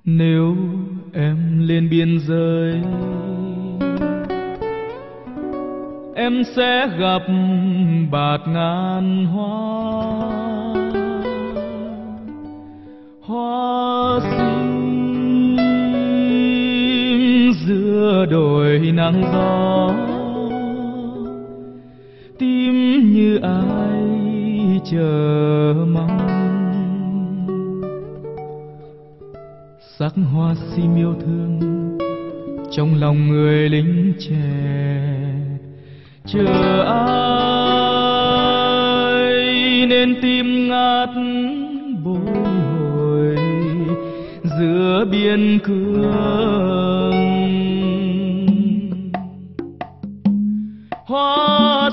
Nếu em lên biên giới, em sẽ gặp bạt ngàn hoa, hoa sim giữa đồi nắng gió, tim như ai chờ mong. Sắc hoa sim yêu thương trong lòng người lính trẻ, chờ ai nên tim ngát bồi hồi giữa biên cương. Hoa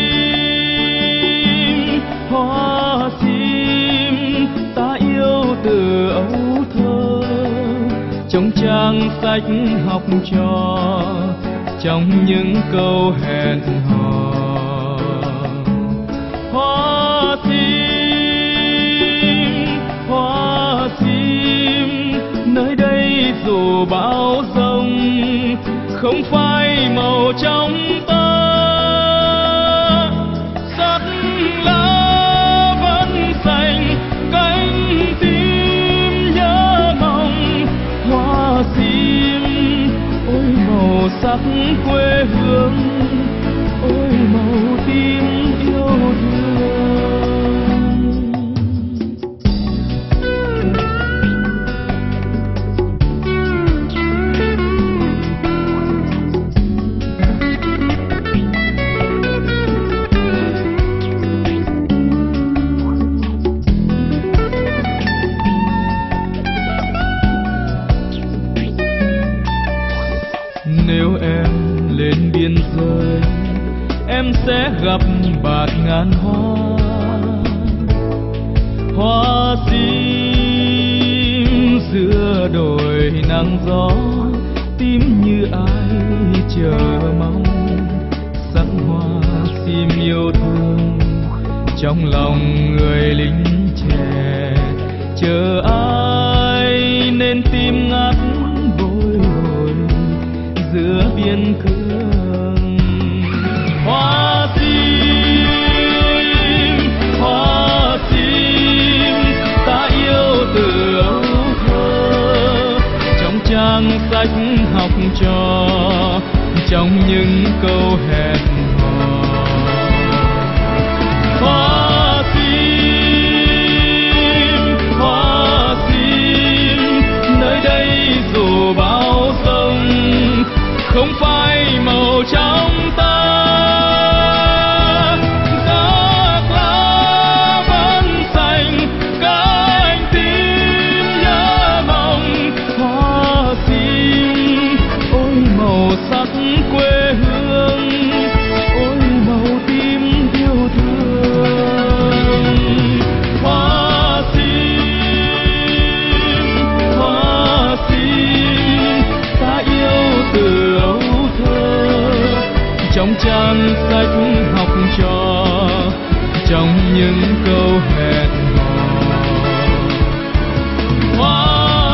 sim ta yêu từ ấu thơ, trong trang sách học trò, trong những câu hẹn hò. Hoa sim nơi đây dù bão giông, không phai màu trong ta. Sắc lá vẫn xanh, cánh tim nhớ mong. Hoa sim ôi màu sắc quê hương, ôi màu tim yêu thương. Nếu em lên biên giới, em sẽ gặp bạt ngàn hoa, hoa sim giữa đồi nắng gió, tim như ai chờ mong. Sắc hoa sim yêu thương trong lòng người lính trẻ, chờ ai nên tim ngát bồi hồi giữa biên cương. Hoa sim ta yêu từ ấu thơ, trong trang sách học trò, trong những câu hẹn hò. Hoa sim nơi đây dù bão giông, không phai màu trong ta. Sắc lá vẫn xanh, cánh tim nhớ mong. Hoa sim ôi màu sắc quê hương, ôi màu tim yêu thương. Hoa sim ta yêu từ ấu thơ, trong trang sách học trò, trong những câu hẹn hò. Hoa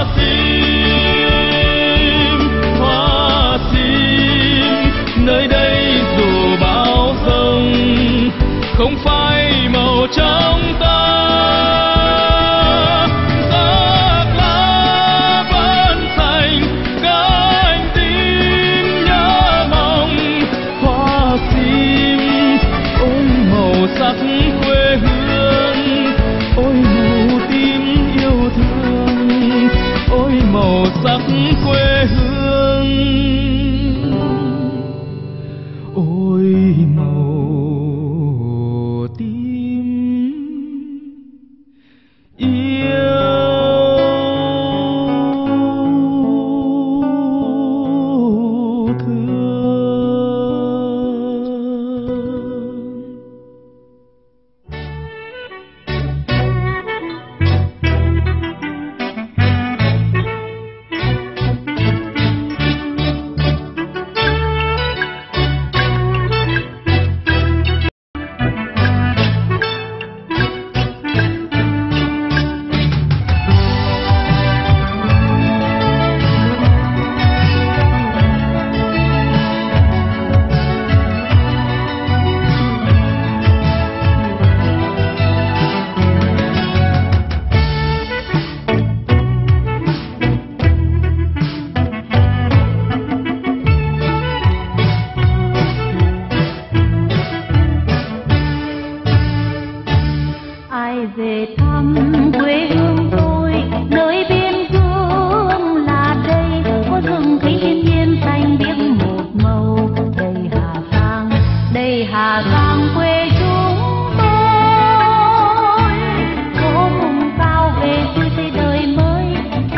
sim nơi đây dù bão giông, không phai màu trong ta. Sắc lá vẫn xanh, cánh tim nhớ mong. Hoa sim ôi màu sắc quê hương, ôi màu tim yêu thương, ôi màu sắc quê hương, ôi màu tim yêu thương.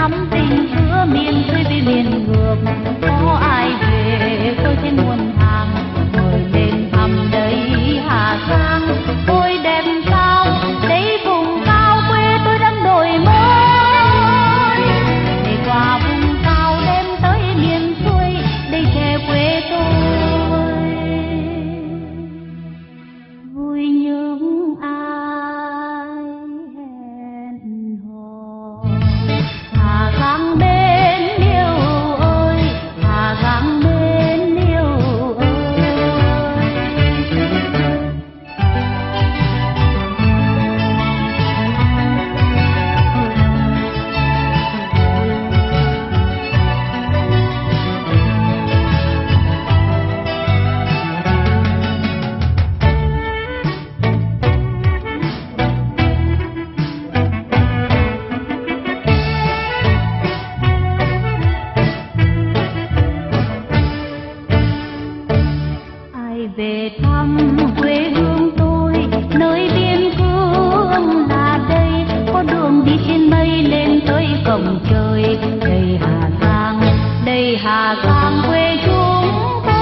thắm tình xưa miền xuôi về miền ngược, có ai về tôi trên muôn hàng mời lên thăm đây Hà Giang. Ôi đẹp sao đây vùng cao quê tôi đang đổi mới, để qua vùng cao đem tới miền xuôi đây trẻ quê tôi vui những ai hẹn hò. Hà Giang bên yêu ơi, Hà Giang bên yêu ơi. Ai về thăm quê hương tôi, nơi biên cương là đây, có đường đi trên mây lên tới cổng trời. Đây Hà Giang, đây Hà Giang quê chúng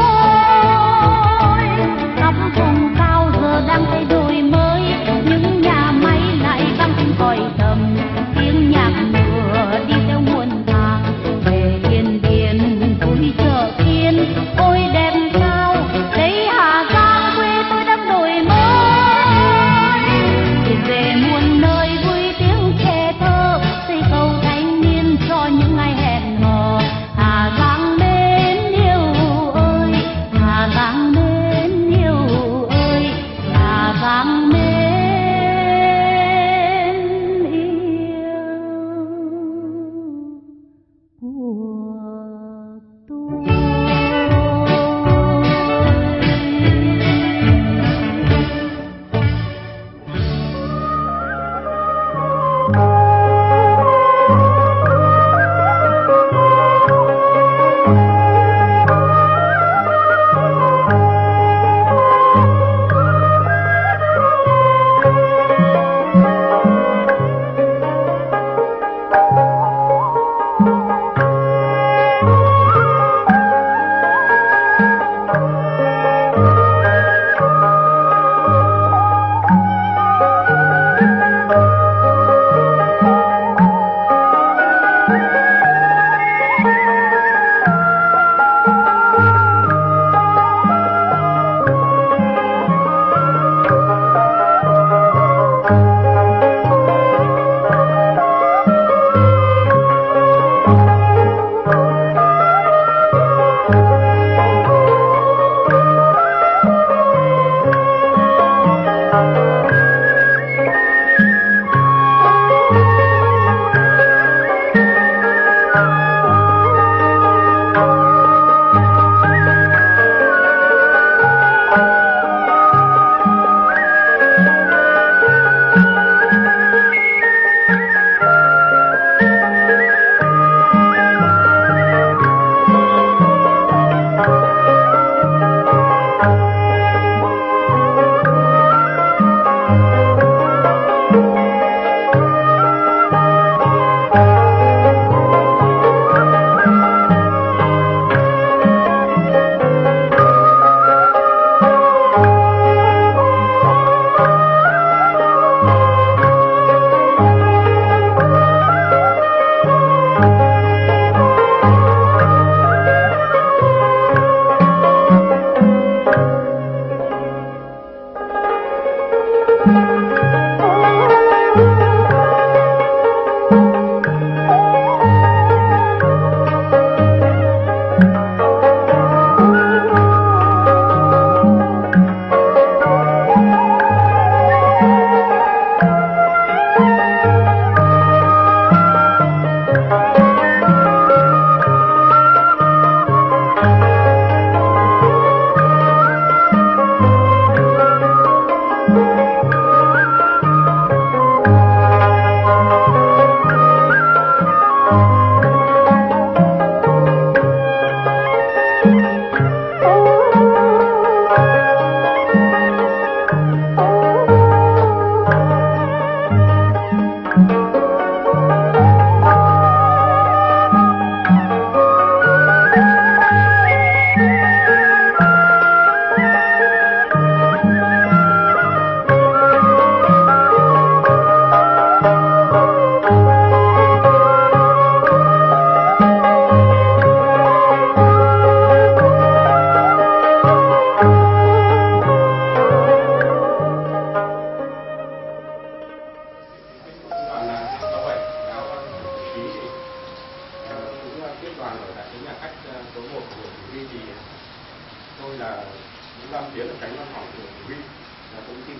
tôi. Khắp vùng cao giờ đang thay đổi mới, những nhà máy lại vang lên còi tầm, tiếng nhạc mùa đi theo muôn hàng về Yên Điền vui chợ Yên. Ôi đẹp sao đây Hà Giang quê tôi đang đổi mới, thì về muôn nơi vui tiếng trẻ thơ, xây cầu thanh niên cho những ai hẹn hò. Hà Giang bên yêu ơi, Hà Giang bên yêu ơi, Hà Giang bên yêu.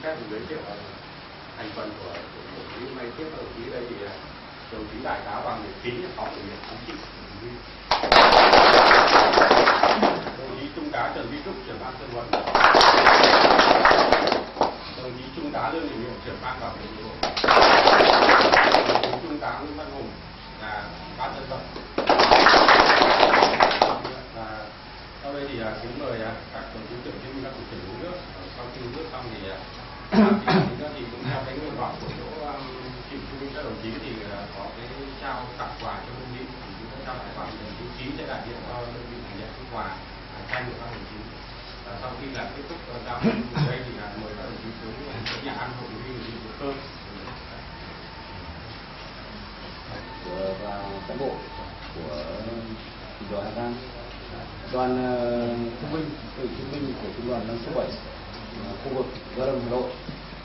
phép giới thiệu thành phần của đồng chí may tiếp đồng chí đây thì đồng chí đại tá Hoàng Nhật Chính, phó chủ nhiệm chính trị, đồng chí trung tá Trần Vĩ Trúc, trưởng ban dân vận, đồng chí trung tá Lương Đình Hiệu, trưởng ban bảo vệ nội bộ, đồng chí trung tá Nguyễn Văn Hùng là ban dân vận. Sau đây thì kính mời các đồng chí trưởng trên các thủ trưởng uống nước. Sau khi uống nước xong thì thì cũng theo cái nguyện vọng của chỗ cựu chiến binh các đồng chí thì có cái trao tặng quà cho đơn vị, thì chúng ta trao tặng quà đồng chí Chí sẽ đại diện cho đơn vị nhận cái quà trai của các đồng chí. Sau khi là kết thúc giao đây thì mời các đồng chí xuống nhà ăn hội nghị bữa cơm và cán bộ của đoàn Hà Giang, đoàn thương binh, cựu chiến binh của trung đoàn 567 khu vực Gia Lâm, Hà Nội,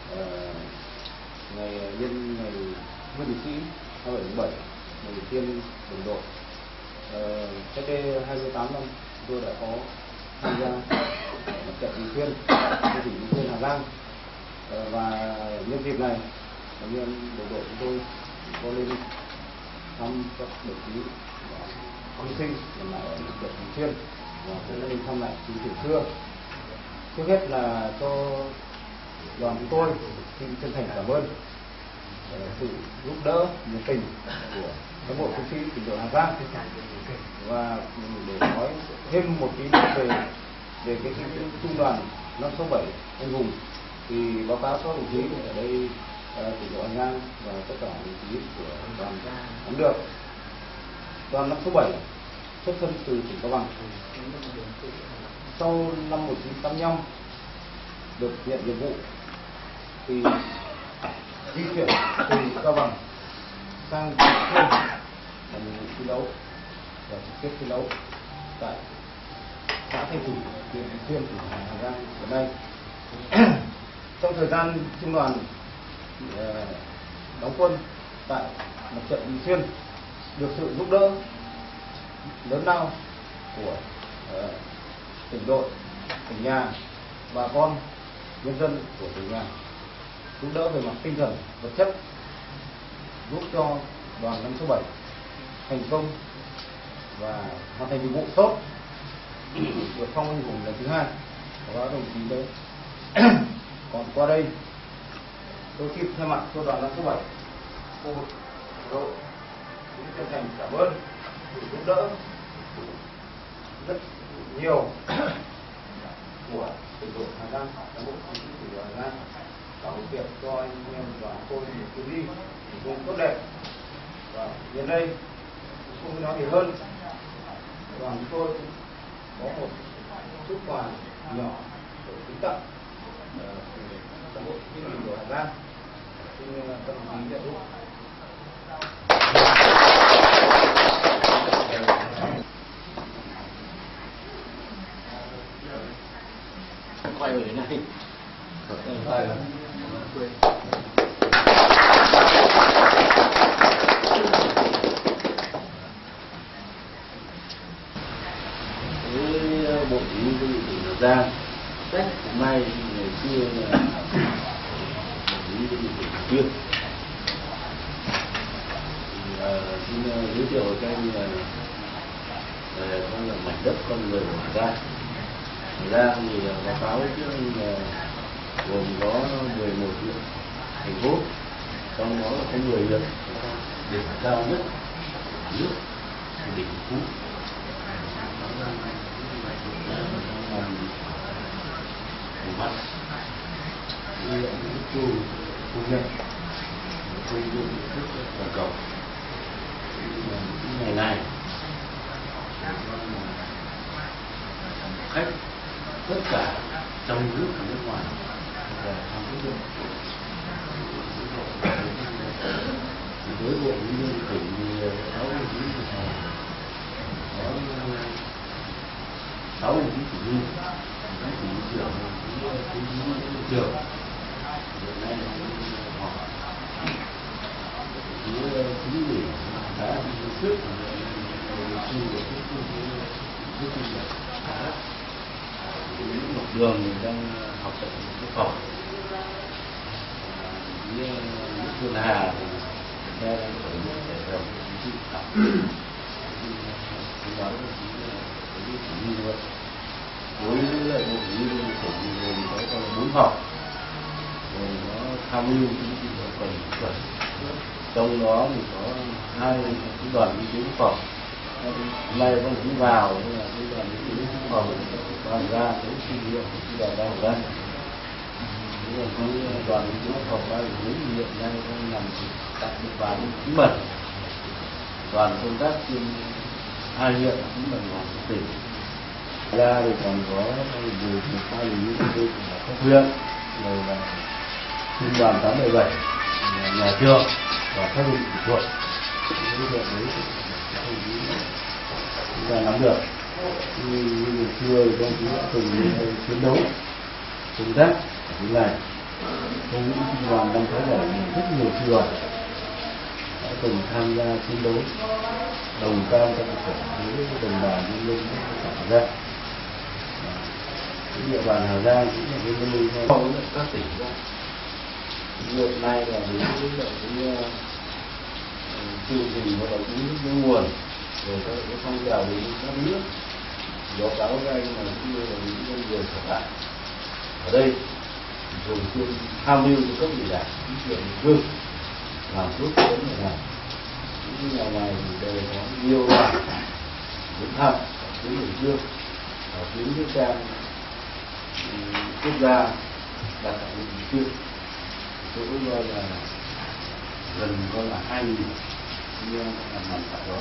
ngày nhân ngày Nguyên Liệt Sĩ 27 ngày tiêm đồng đội. Cách đây 28 năm tôi đã có tham gia mặt trận Bình Xuyên, tỉnh Bình Xuyên, Hà Giang, và nhân dịp này anh em bộ đội chúng tôi có lên thăm các đồng chí hy sinh nằm ở mặt trận Bình Xuyên và cũng lên thăm lại chính trường xưa. Trước hết là cho đoàn chúng tôi xin chân thành cảm ơn sự giúp đỡ nhiệt tình của cán bộ chiến sĩ tỉnh đội Hà Giang, và để nói thêm một tí về cái trung đoàn 567 anh hùng thì báo cáo các đồng chí ở đây tỉnh đội Hà Giang và tất cả đồng chí của đoàn nắm được. Đoàn 567 xuất thân từ tỉnh Cao Bằng. Sau năm 1985 được nhận nhiệm vụ thì di chuyển từ Cao Bằng sang Bình Xuyên làm nhiệm vụ chiến đấu và trực tiếp chiến đấu tại xã Thanh Thủy, huyện Bình Xuyên, tỉnh Hà Giang hiện nay. Trong thời gian trung đoàn đóng quân tại mặt trận Bình Xuyên, được sự giúp đỡ lớn lao của tỉnh đội, tỉnh nhà, bà con, nhân dân của tỉnh nhà, giúp đỡ về mặt tinh thần, vật chất, giúp cho đoàn 567 thành công và hoàn thành nhiệm vụ tốt, được phong anh hùng lần thứ 2 của các đồng chí đấy. Còn qua đây tôi xin thay mặt cho đoàn 567 khu vực Hà Nội cũng chân thành cảm ơn sự giúp đỡ rất nhiều của tỉnh đội Hà Giang, cán bộ chiến sĩ tỉnh đội Hà Giang tạo điều kiện cho anh em và tôi một chuyến đi thành công tốt đẹp. Và hiện nay không nói gì hơn, đoàn chúng tôi có một chút quà nhỏ để kính tặng cán bộ chiến sĩ tỉnh đội Hà Giang, xin các đồng chí nhận giúp. Quay về này. Quay rồi. Với bộ chỉ huy tỉnh Hà Giang, hôm nay ngày xưa là chỉ huy tỉnh Bình Xuyên. Xin giới thiệu cho anh con là mảnh đất con người của Hà Giang. Hà Giang thì báo cáo trước là gồm có 11 huyện thành phố, trong đó có 10 huyện điểm cao nhất nước đỉnh Phú, Bắc, huyện Chu, Phú Nhuận, xây dựng rất là cầu. Ngày này khách tất cả trong nước và nước ngoài và tham dự với bộ nhân dân tỉnh thì 6 đồng chí có 6 đồng chí chỉ huy, các chỉ huy trưởng, trưởng hiện nay họp với chính ủy đã trước chi của những một đường đang học tập quốc phòng. Xuân Hà thì nghe đang tổ chức để đồng chí học nói với chỉ huy luôn với lại bộ chỉ huy của người có 4 phòng rồi nó tham mưu chính trị và phần kỹ thuật, trong đó thì có 2 đoàn y tế phòng. Hôm nay có chỉ vào nên là cái đoàn y tế phòng đoàn ra cái kinh nghiệm của đoàn đang ra. Cái đoàn y tế phòng đang hiện nay đang nằm tại địa bàn Bí Mật, đoàn công tác trên 2 huyện Bí Mật và tỉnh. Ra thì còn có nhiều khoa lý của các huyện, rồi là trung đoàn 877, nhà trường và các đơn vị kỹ thuật. Cái việc đấy chúng ta nắm được. Như xưa thì các chí đã từng chiến đấu công tác ở chỗ này. Không những trung đoàn 877 mà rất nhiều sư đoàn đã từng tham gia chiến đấu đồng cam trong cuộc với đồng bào nhân dân Hà Giang. Cái địa bàn Hà Giang cũng là cái nơi không các tỉnh ra. Hiện nay là với cái chương trình hoạt động nước nguồn rồi các phong trào về các nước báo cáo với anh là cũng như là những con người sở tại ở đây thường xuyên tham mưu cho cấp ủy đảng chính quyền địa phương làm tốt cái vấn đề này. Những ngày này thì đều có nhiều đoàn đến thăm ở tuyến địa phương, ở tuyến nước trang quốc gia đặt tại địa phương. Tôi cũng nói là gần coi là 2.000 anh em nằm tại đó.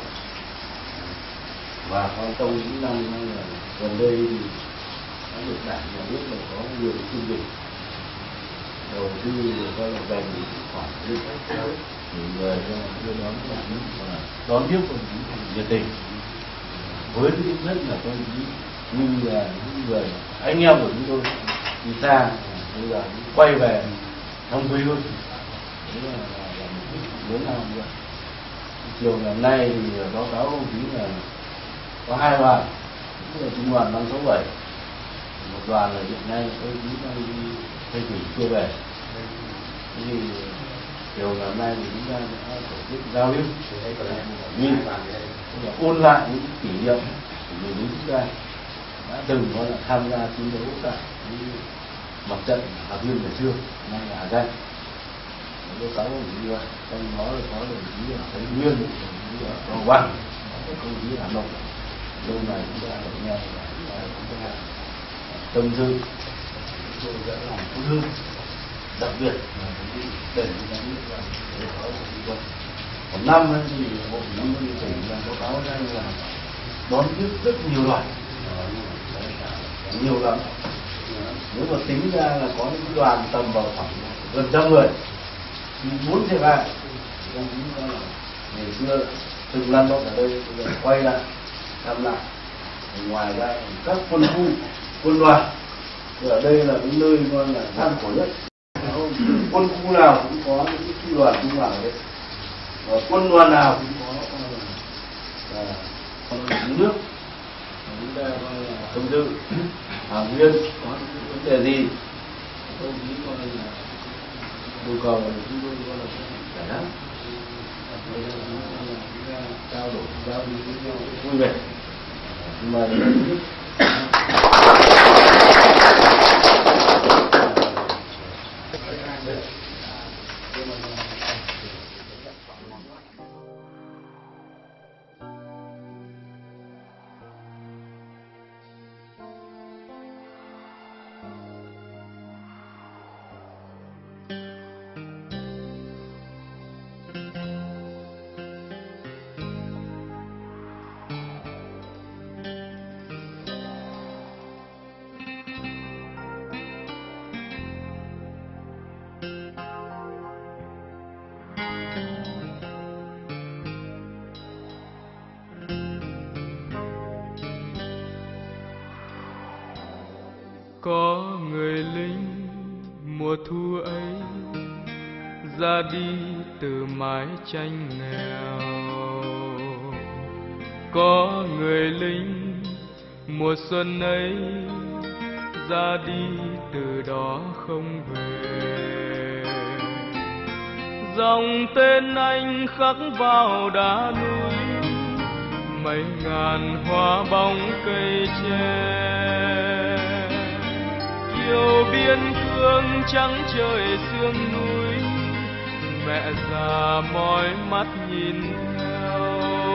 Và trong những năm gần đây thì đã được đảng nhà nước là có nhiều chương trình đầu tư coi là dành khoảng đến các người đưa đón và đón tiếp công chí nhiệt tình với cái tinh thần là công chí như là những người anh em của chúng tôi đi xa bây giờ quay về thăm quê hương. Đấy là mục đích lớn lao như vậy. Chiều ngày hôm nay thì báo cáo công chí là có 2 đoàn, cũng là trung đoàn 567, một đoàn là hiện nay công chí đang đi Tây Thủy chưa về. Thế thì chiều ngày hôm nay thì chúng ta đã tổ chức giao lưu, ôn lại những kỷ niệm của người lính chúng ta đã từng có là tham gia chiến đấu tại mặt trận Hà Viên ngày xưa, nay là Hà Giang. Báo cáo công chí như vậy, trong đó là có đồng chí ở Thái Nguyên, đồng chí ở Cao Bằng, có công chí ở Hà Nội. Lâu này chúng ta được nghe là chúng ta tâm tư tôi đã làm tốt hơn, đặc biệt là cái để chúng ta biết là để có sự quan. Một năm ấy, thì bộ chỉ huy tỉnh là báo cáo ra là đón tiếp rất nhiều đoàn, nhiều lắm. Nếu mà tính ra là có những đoàn tầm vào khoảng gần 100 người, thì 4 xe ba. Ngày xưa từng lần đó ở đây quay lại thăm lại. Ngoài ra các quân khu, quân đoàn ở đây là cái nơi coi là gian khổ nhất. Quân khu nào cũng có những cái đoàn trung đoàn ở đây, và quân đoàn nào cũng có nước. Chúng ta coi là tâm tư Hà Nguyên có những vấn đề gì không chỉ coi là yêu cầu là chúng tôi coi là giải đáp, chúng ta trao đổi giao lưu với nhau vui vẻ. Mời Có người lính mùa thu ấy ra đi từ mái tranh nghèo, có người lính mùa xuân ấy ra đi từ đó không về. dòng tên anh khắc vào đá núi, mấy ngàn hoa bóng cây tre. Yêu biên cương trắng trời sương núi, mẹ già mỏi mắt nhìn theo.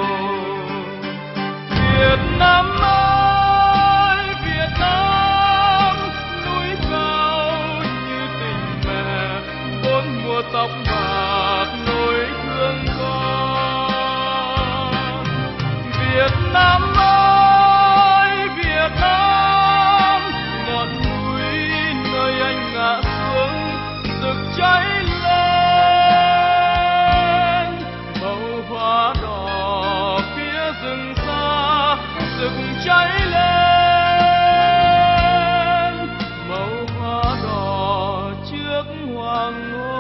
Việt Nam ơi Việt Nam, núi cao như tình mẹ, bốn mùa tóc bạc nỗi thương con. Việt Nam ơi Việt Nam, ngọn núi nơi anh ngã xuống rực cháy lên. Màu hoa đỏ phía rừng xa rực cháy lên, màu hoa đỏ trước hoàng hôn.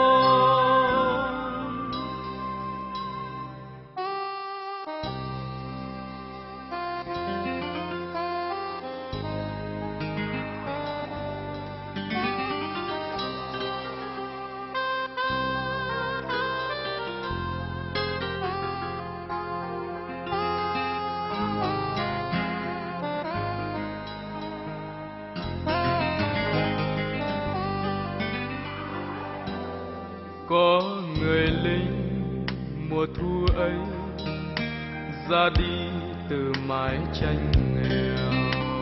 Có người lính mùa thu ấy ra đi từ mái tranh nghèo.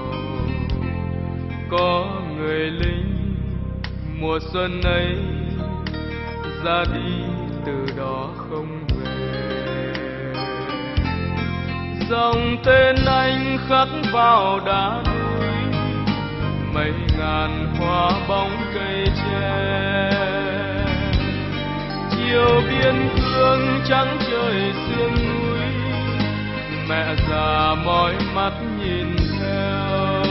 Có người lính mùa xuân ấy ra đi từ đó không về. Dòng tên anh khắc vào đá núi, mấy ngàn hoa bóng cây tre. Chiều biên cương trắng trời sương núi, mẹ già mỏi mắt nhìn theo.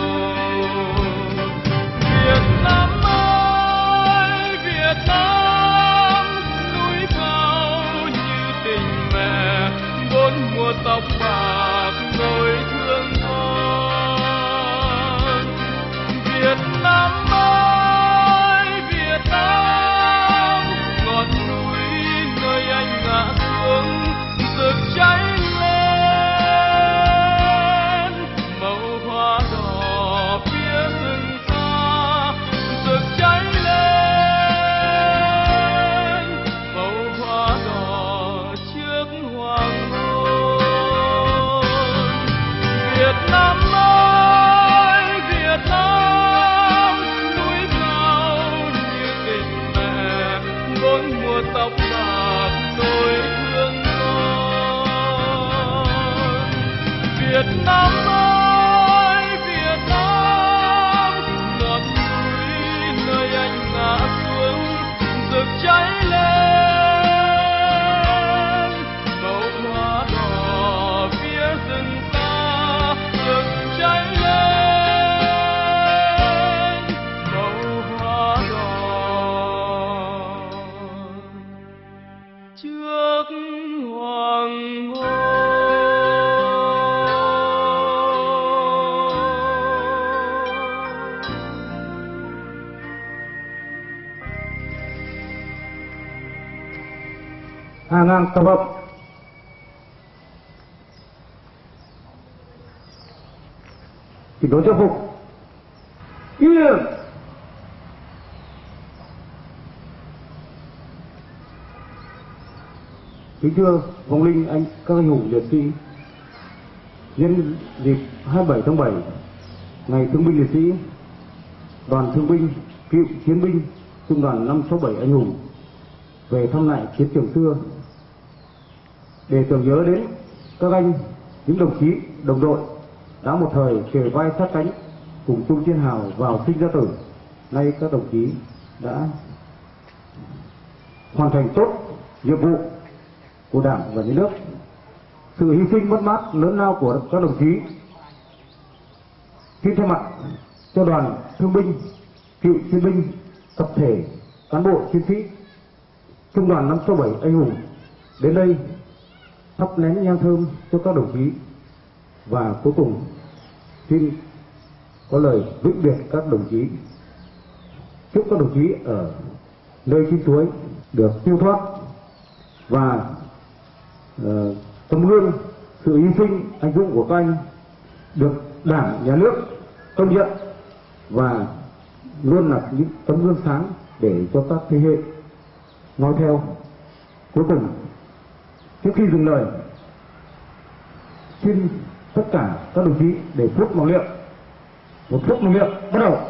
Việt Nam ơi Việt Nam, núi cao như tình mẹ, bốn mùa tóc bạc nỗi thương con. Việt Nam ơi Việt Nam, ngọn núi nơi anh ngã xuống rực cháy lên. Màu hoa đỏ phía rừng xa rực cháy lên, màu hoa đỏ trước hoàng hôn. Việt Nam ơi Việt Nam, núi cao như tình mẹ, bốn mùa tóc bạc nỗi thương con. Việt Nam ơi Việt Nam, ngọn núi nơi anh ngã xuống rực cháy lên. Màu hoa đỏ phía rừng xa rực cháy lên, màu hoa đỏ trước hoàng hôn. Hàng ngàn tập hợp chỉnh đốn trang phục. Yên. Kính thưa vong linh anh các anh hùng liệt sĩ, nhân dịp 27 tháng 7 ngày thương binh liệt sĩ, đoàn thương binh cựu chiến binh trung đoàn 567 anh hùng về thăm lại chiến trường xưa để tưởng nhớ đến các anh, những đồng chí đồng đội đã một thời kề vai sát cánh cùng chung chiến hào vào sinh ra tử. Nay các đồng chí đã hoàn thành tốt nhiệm vụ của Đảng và Nhà nước. Sự hy sinh mất mát lớn lao của các đồng chí, xin thay mặt cho đoàn thương binh cựu chiến binh, tập thể cán bộ chiến sĩ trung đoàn 567 anh hùng đến đây thắp nén nhang thơm cho các đồng chí, và cuối cùng xin có lời vĩnh biệt các đồng chí. Chúc các đồng chí ở nơi chín suối được siêu thoát, và tấm gương sự hy sinh anh dũng của các anh được Đảng, Nhà nước công nhận và luôn là những tấm gương sáng để cho các thế hệ nói theo. Cuối cùng, trước khi dừng lời, xin tất cả các đồng chí để phút mặc niệm. Một phút mặc niệm bắt đầu.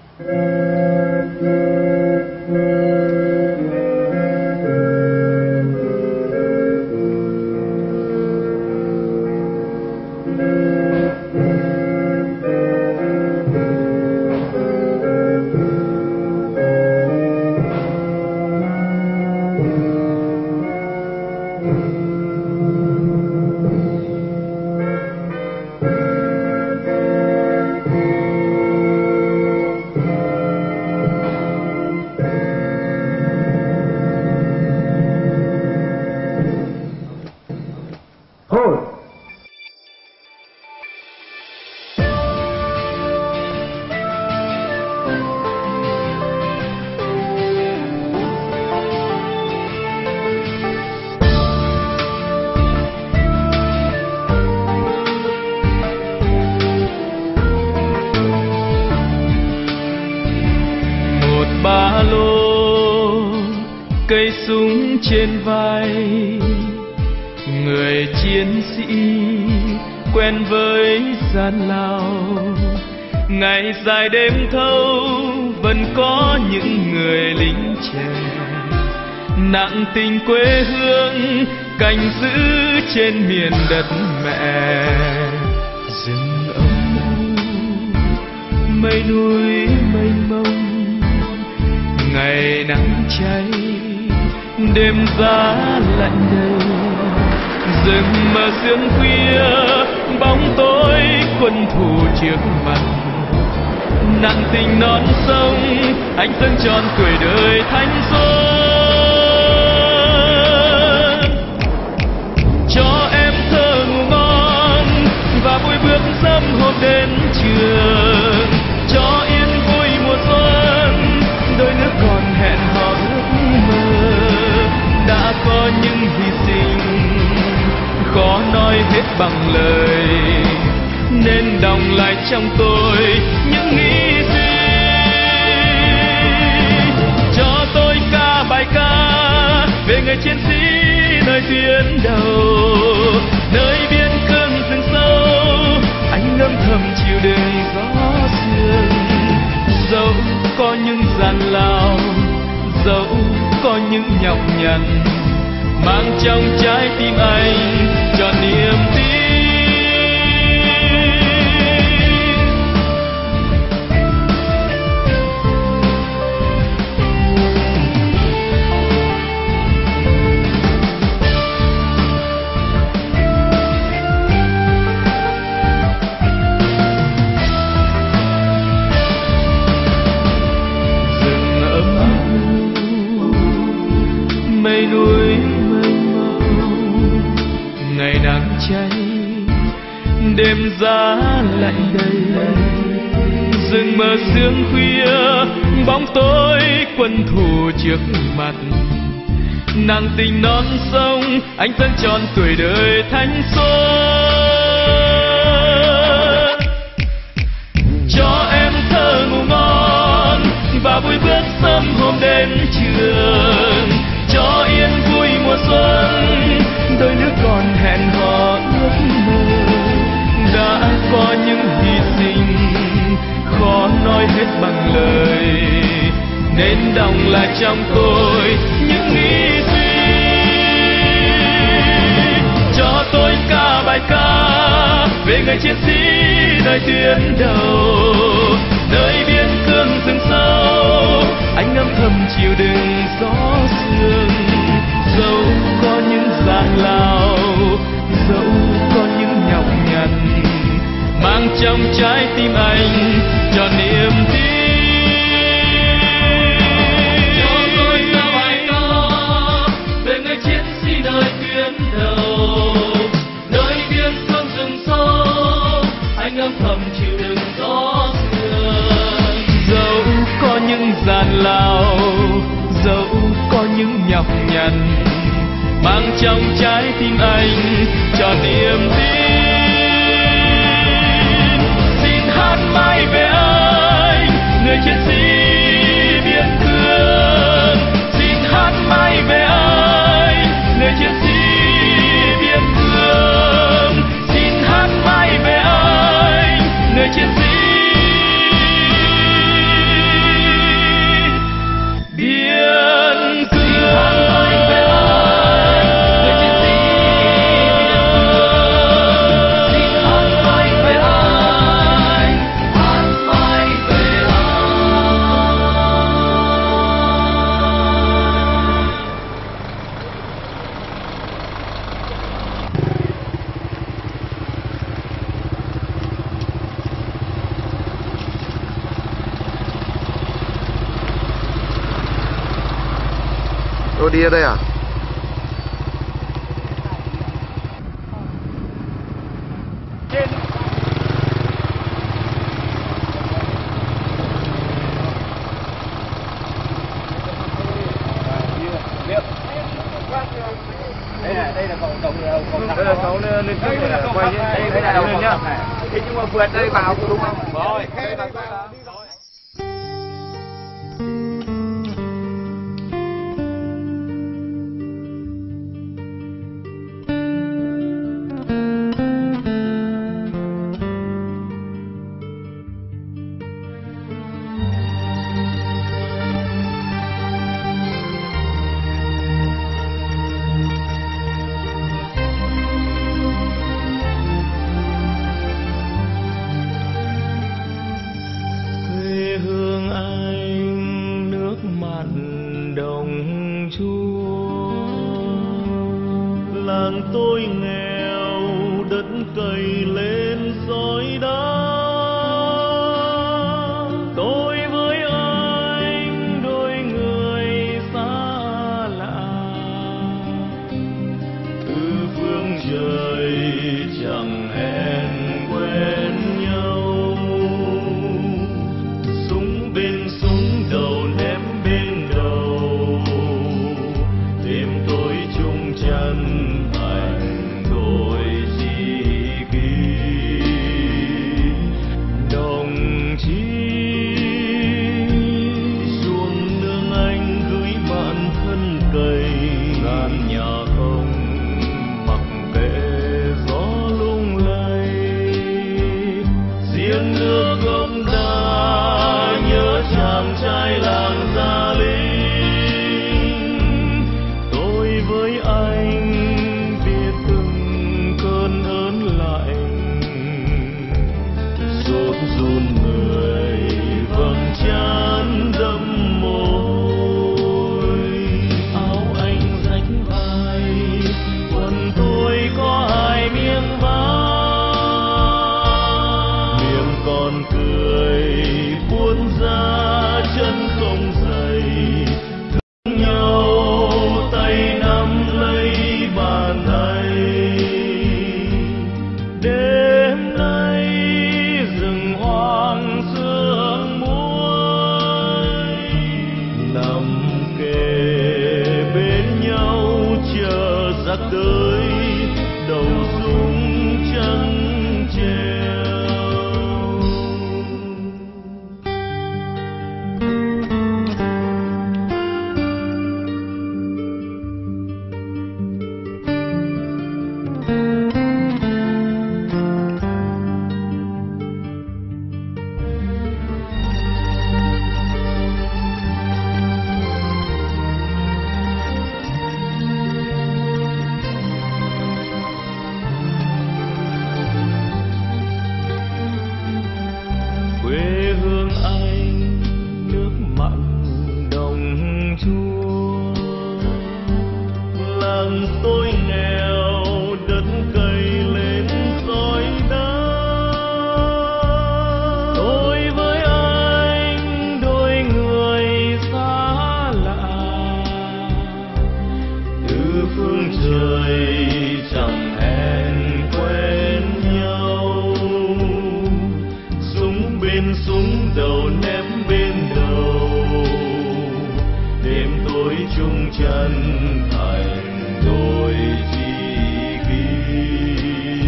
Cây súng trên vai, người chiến sĩ quen với gian lao. Ngày dài đêm thâu vẫn có những người lính trẻ nặng tình quê hương, canh giữ trên miền đất mẹ. Rừng âm u, mây núi mênh mông, ngày nắng cháy đêm giá lạnh đầy. Rừng mờ sương khuya, bóng tối quân thù trước mặt. Nặng tình non sông, anh dâng tròn tuổi đời thanh xuân. Cho em thơ ngủ ngon và vui bước sớm hôm đến trường. Cho yên vui mùa xuân, đôi nước còn hẹn hò ước mơ. Đã có những hy sinh khó nói hết bằng lời, nên đọng lại trong tôi những nghĩ suy. Cho tôi ca bài ca về người chiến sĩ nơi tuyến đầu, nơi biên cương rừng sâu, anh âm thầm chịu đựng gió sương. Dẫu có những gian lao, dẫu có những nhọc nhằn, mang trong trái tim anh trọn niềm tin. Rừng ấm u, mây núi mênh mông, ngày nắng cháy đêm giá lạnh đầy. Rừng mờ sương khuya, bóng tối quân thù trước mặt. Nàng tình non sông, anh dâng tròn tuổi đời thanh xuân. Cho em thơ ngủ ngon và vui bước sớm hôm đến trường. Cho yên vui mùa xuân, đôi nước còn hẹn hò ước mơ. Đã có những hy sinh khó nói hết bằng lời, nên đọng lại trong tôi những nghĩ suy. Cho tôi ca bài ca về người chiến sĩ nơi tuyến đầu, nơi biên cương rừng sâu, anh âm thầm chịu đựng gió sương. Dẫu có những gian lao, dẫu có những nhọc nhằn, mang trong trái tim anh trọn niềm tin. Cho tôi ca bài ca về người chiến sĩ nơi tuyến đầu, nơi biên cương rừng sâu, anh âm thầm chịu đựng gió sương. Dẫu có những gian lao, dẫu có những nhọc mang trong trái tim anh tròn niềm tin. Xin hát mãi về anh, người chiến sĩ biên cương. Xin hát mãi về anh, người chiến sĩ biên cương. Xin hát mãi về anh, người chiến sĩ biên cương. Tôi đi ở đây à? Đây là cậu lên trước để quay đây là lên nhá. Thế nhưng mà vượt đây vào đúng không? Rồi. Làng tôi nghèo, đất cày lên sỏi đá. Tôi với anh đôi người xa lạ, từ phương trời chẳng hẹn quen nhau. Súng bên súng đầu ném bên đầu, đêm tối chung chăn chân thành đôi tri kỷ.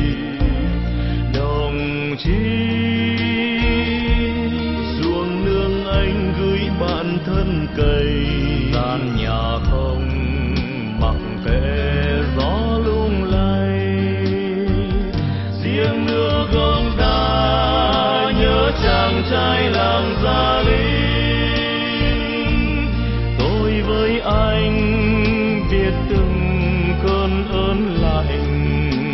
Đồng chí xuống nương anh gửi bạn thân cây, gian nhà không mặc kệ gió lung lay. Riêng nước gom đá nhớ chàng trai làng Gia Linh. Tôi với anh biết từng cơn ớn lạnh,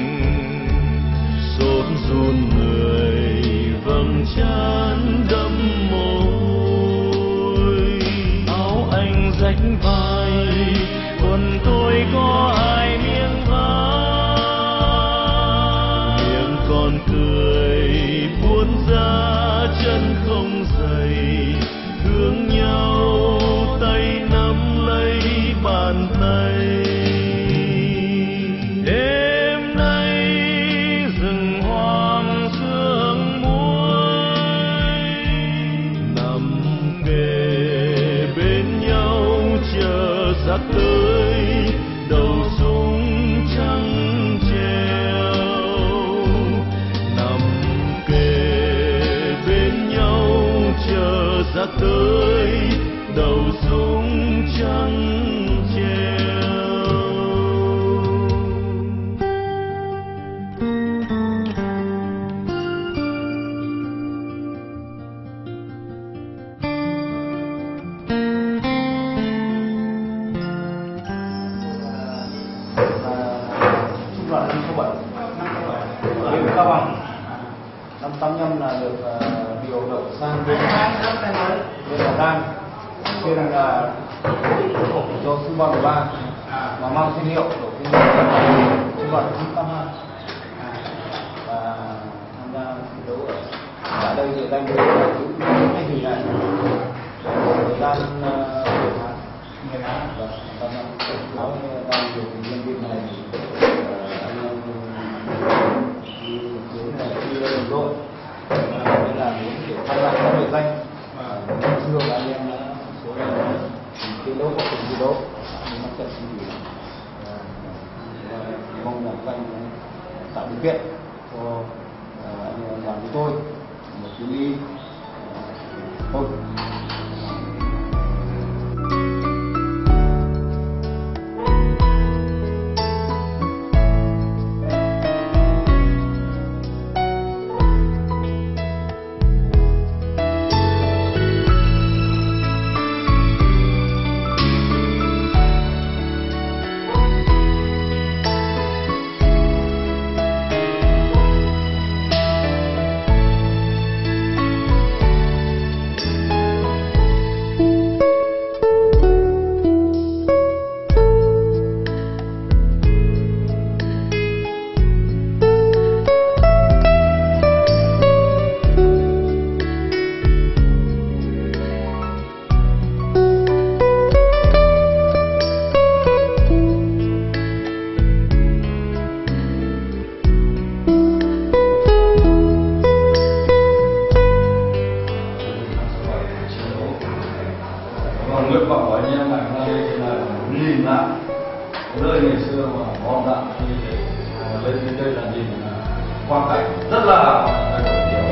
sốt run người vầng trán đẫm mồ hôi. Áo anh rách vai, quần tôi có hai miếng vá. Miệng còn cười buồn ra chân không dày, thương nhau tay nắm lấy bàn tay. Đêm nay rừng hoang sương muối, nằm kề bên nhau chờ giặc tới đầu súng trắng treo. Nằm kề bên nhau chờ giặc tới đầu súng trắng treo. Trung đoàn Linh số 7 huyện Cao Bằng. Năm 85 là được điều động sang bên Hà Lan, chuyên là cho sư đoàn 13 và mang danh hiệu của sư đoàn 982 và tham gia thi đấu ở đây thì đang được cái gì này thời gian 10 tháng và đang điều nhân viên này anh em đi chuyến này đi lên rồi nên là muốn để tham gia các đội danh xưa là anh em đã số là thi đấu của từng thi đấu nhưng mà trận sinh gì mong là danh tạo điều kiện cho anh em đoàn với tôi một chuyến đi thôi. Nguyện vọng của anh em ngày hôm nay là nhìn lại nơi ngày xưa mà bom đạn lên trên đây là nhìn quang cảnh rất là thay đổi nhiều.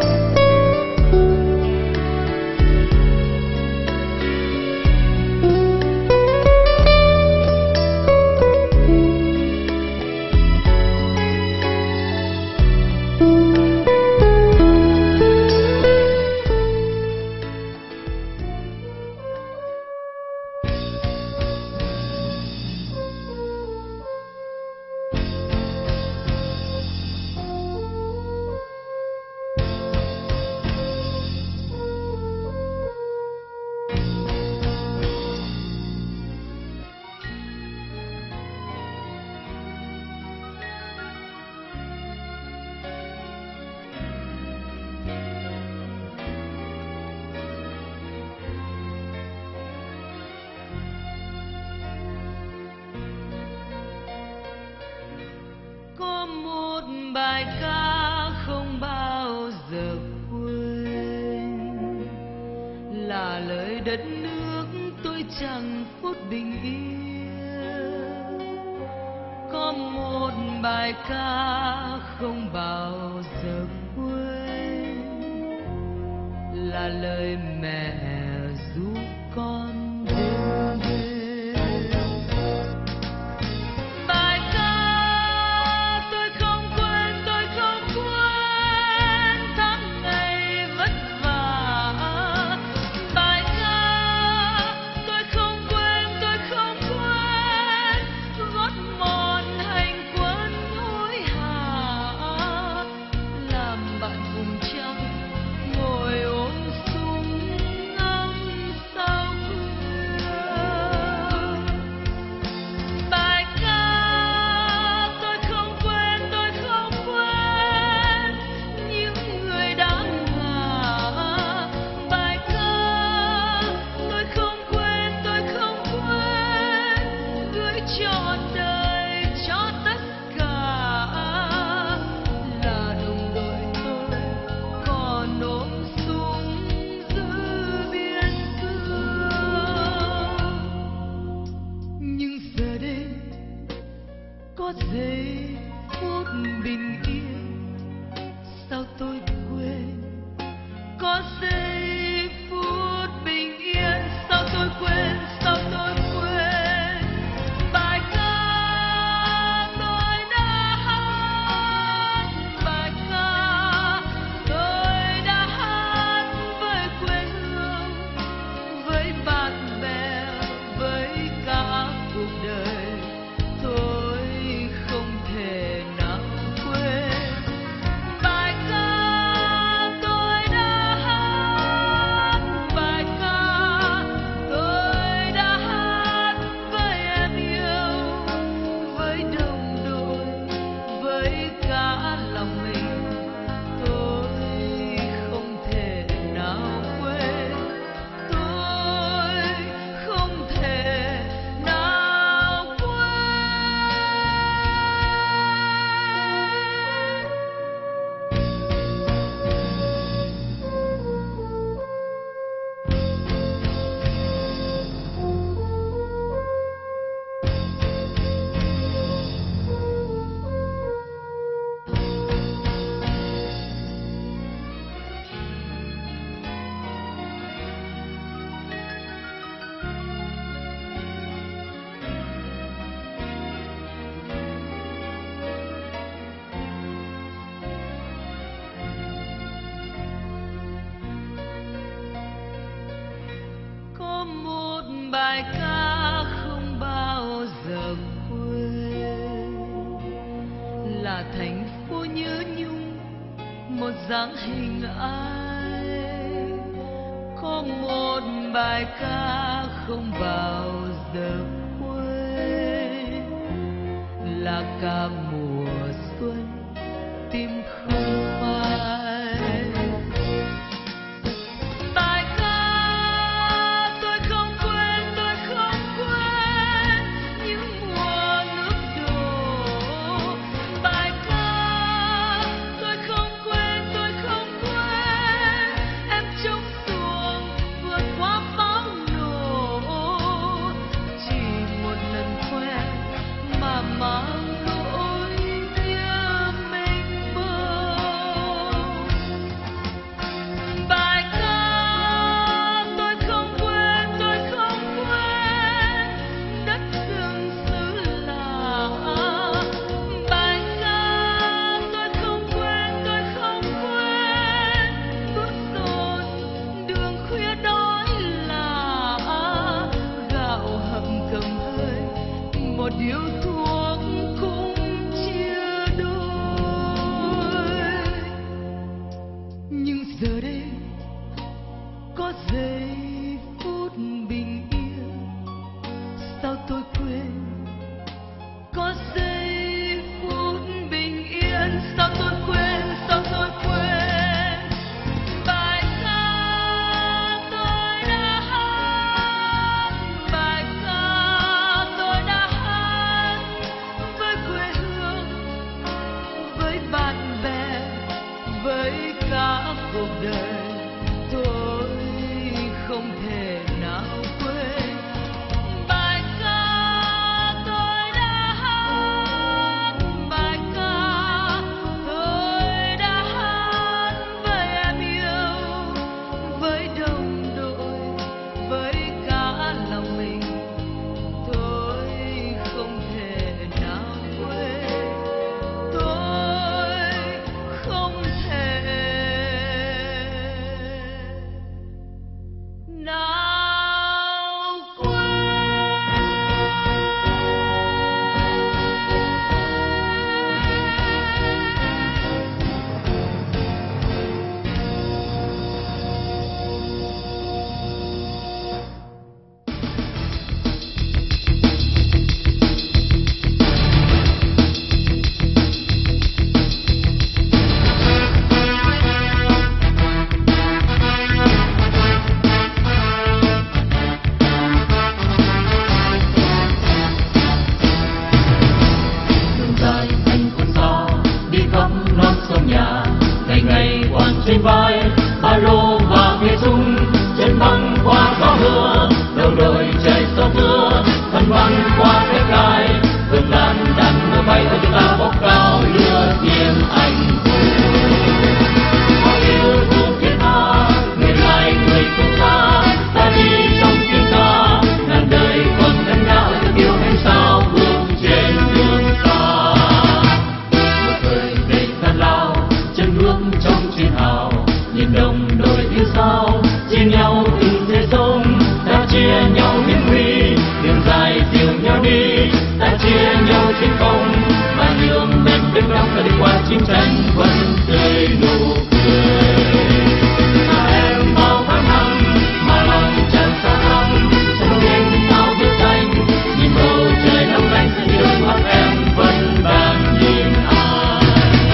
bài ca không bao giờ quên, là lời đất nước tôi chẳng phút bình yên. có một bài ca không bao giờ quên, là lời mẹ ru con đêm đêm. Bài ca tôi không quên tháng ngày vất vả. Bài ca tôi không quên gót mòn hành quân hối hả, làm bạn cùng trăng ngồi ôm súng ngắm sao khuya. Bài ca tôi không quên những người đã ngả. Bài ca tôi không quên gửi trọn đời cho tất cả, là đồng đội tôi còn ôm súng giữ biên cương. Nhưng giờ đây có giây phút bình yên, sao tôi quên? Có giây phút bình yên, sao tôi quên? Bài ca tôi đã hát, bài ca tôi đã hát với quê hương, với bạn bè, với cả cuộc đời. Tôi không thể nào quên bài ca tôi đã hát, bài ca tôi đã hát với em yêu, với đồng đội, với cả lòng mình. Tôi không thể nào quên, tôi không thể nào quên. Có một bài ca không bao giờ quên, là thành phố nhớ nhung một dáng hình ai. Có một bài ca không bao giờ quên, là ca mùa xuân tim không phai. Bài ca tôi không quên những mùa nước đổ. Bài ca tôi không quên em trong xuồng vượt qua bão nổ. Chỉ một lần quen mà mang nỗi nhớ mênh mông. Bài ca tôi không quên đất rừng xứ lạ. Bài ca tôi không quên bước dồn đường khuya đói lạ. Gạo hầm cầm hơi một điếu thuốc cũng chia đôi. Nhưng giờ đây có giây phút bình yên, sao tôi quên? Có giây phút bình yên, sao tôi quên? Bài ca tôi đã hát, bài ca tôi đã hát với quê hương, với bạn bè, với cả cuộc đời. Tôi không thể nào quên bài ca băng qua thế gai, vượt lan đàn mưa bay ở chúng ta bốc cao lửa thiêng anh hùng. Có yêu thương thiết tha, người lại người phương xa, ta đi trong tiếng ca, ngàn đời còn ngân nga ở tình yêu em sao bước trên đường xa. Một thời đầy gian lao, chân bước trong chiến hào, nhìn đồng đội yêu sao, chia nhau từ thế sống, ta chia nhau hiểm nguy, đường dài dìu nhau đi, ta chia nhau chiến công, và nhường mình bên nhau đã đi qua chiến tranh vẫn tươi nụ cười. Ta em bao tháng năm mà lòng chẳng xa thăm, trong đêm sao biết xanh, nhìn bầu trời long lanh sẽ đi đôi mắt em vẫn đang nhìn ai.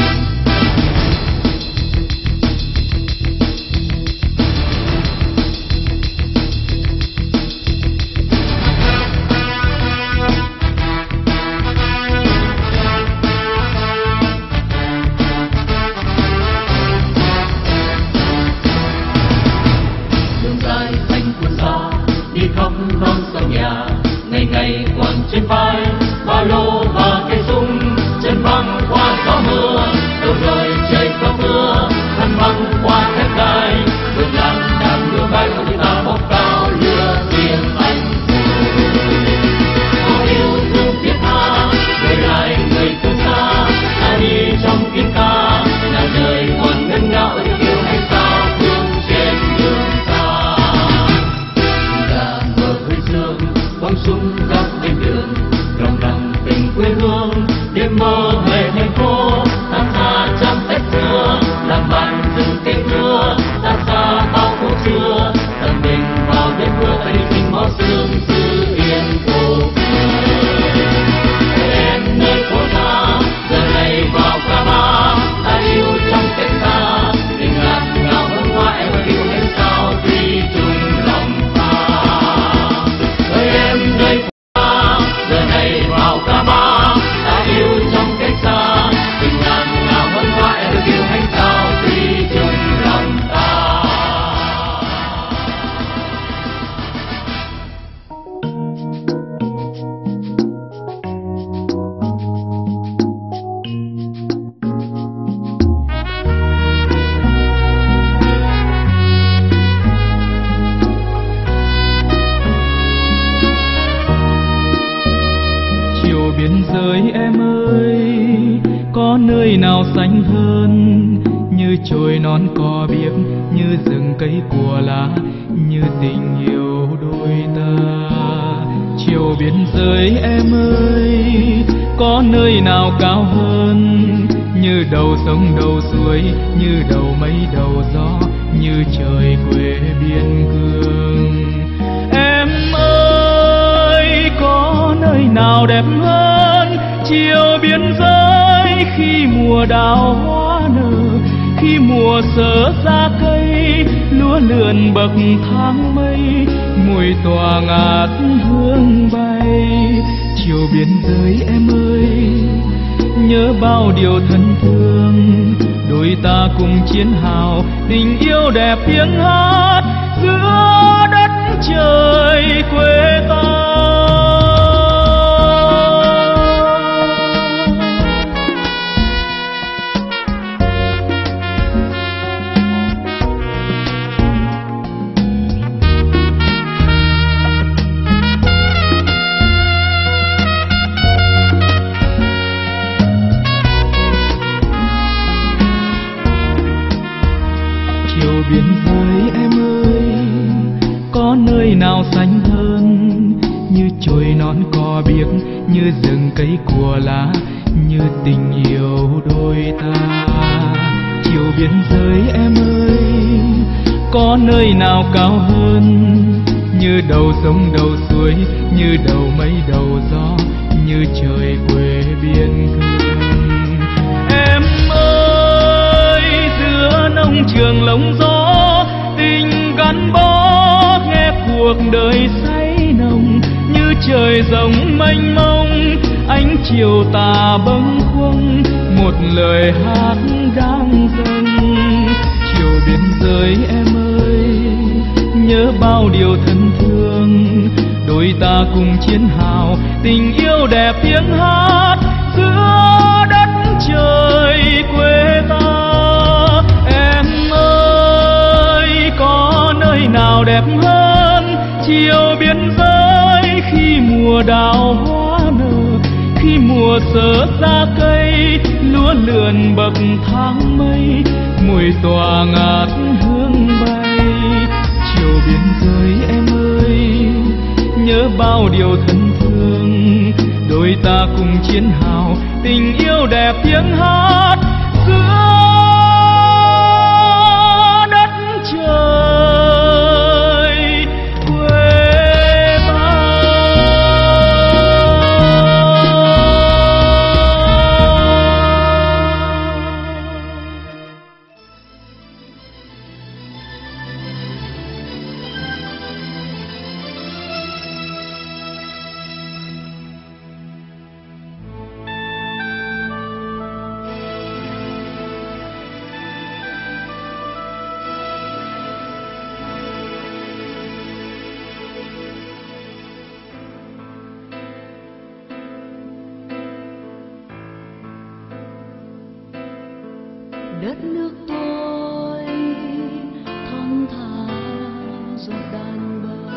Ngày ngày quằn trên vai ba lô và cây súng, chân băng qua gió mưa, đâu rồi trời có mưa, thân băng qua thép gai, vượt lan đàn mưa bay ở chúng ta bốc cao lửa thiêng anh hùng. Có yêu thương thiết tha, người lại người phương xa, ta đi trong tiếng ca, ngàn đời còn ngân nga ở tình yêu hay sao phương trên đường xa. Là mơ hơi sương bóng súng góc bên đường, lòng lòng tình quê hương, đêm mơ về thành phố, ta xa trăm tết xưa, làm bạn rừng cây mưa, ta xa bao phố xưa, tận tình vào đêm mưa ta đi sinh máu xương giữ yên phố cười. Em nơi phố ta giờ này vào ca ba, ta yêu trong tết xa, tình ngạt ngào hương hoa em yêu em sao tuy chung lòng ta. Em nơi giờ này vào ca ba, ta yêu trong cách xa, tình ngàn ngào hân hoa em được yêu anh sao tuy chung lòng ta. Chiều biên giới em ơi, có nơi nào xanh hơn, như chồi non cỏ biếc, như rừng cây của lá, như tình yêu đôi ta. Chiều biên giới em ơi, có nơi nào cao hơn, như đầu sông đầu suối, như đầu mây đầu gió, như trời quê biên cương. Em ơi, có nơi nào đẹp hơn chiều biên giới, khi mùa đào hoa nở, khi mùa sở ra cây, lúa lượn bậc thang mây, mùi tỏa ngát hương bay. Chiều biên giới em ơi, nhớ bao điều thân thương, đôi ta cùng chiến hào, tình yêu đẹp tiếng hát giữa đất trời quê ta. Chiều biên giới em ơi, có nơi nào xanh hơn, như chồi non cỏ biếc, như rừng cây của lá, như tình yêu đôi ta. Chiều biên giới em ơi, có nơi nào cao hơn, như đầu sông đầu suối, như đầu mây đầu gió, như trời quê biên cương. Em ơi, giữa nông trường lông gió, tình gắn bó nghe cuộc đời say nồng, như trời rộng mênh mông, ánh chiều tà bâng khuâng, một lời hát đang dâng. Chiều biên giới em ơi, nhớ bao điều thân thương, đôi ta cùng chiến hào, tình yêu đẹp tiếng hát giữa đất trời quê ta. Em ơi, có nơi nào đẹp hơn chiều biên giới khi mùa đào hoa nở, khi mùa sở ra cây lúa lượn bậc tháng mây, mùi tỏa ngát hương bay. Chiều biên giới em ơi, nhớ bao điều thân thương, đôi ta cùng chiến hào, tình yêu đẹp tiếng hát giữa đất trời quê ta. Đất nước tôi thon thả giọt đàn bờ,